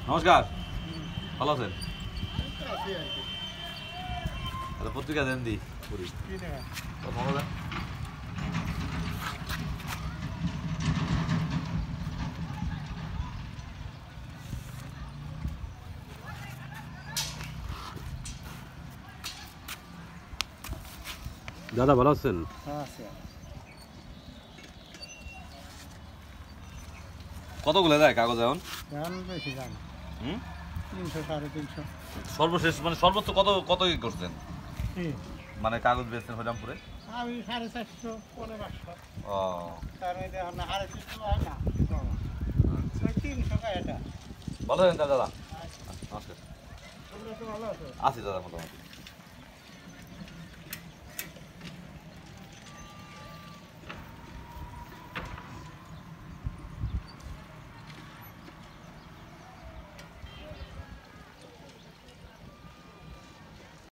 নমস্কার, ভালো আছেন? পত্রিকা দেন দি পুরি দাদা, ভালো আছেন? কতগুলো দেয় কাগজ এখন? বেশি দাম 300 350। সর্বশেষ মানে সর্বোচ্চ কত কি করছেন? মানে কাগজ বেচছেন হরিরামপুরে? আমি 450 পৌনে 500। ও তার মধ্যে এখন 350 হয় না, 300 টাকা এটা। ভালো আছেন দাদা? নমস্কার। তোমরা তো ভালো আছো? আছি দাদা মোটামুটি।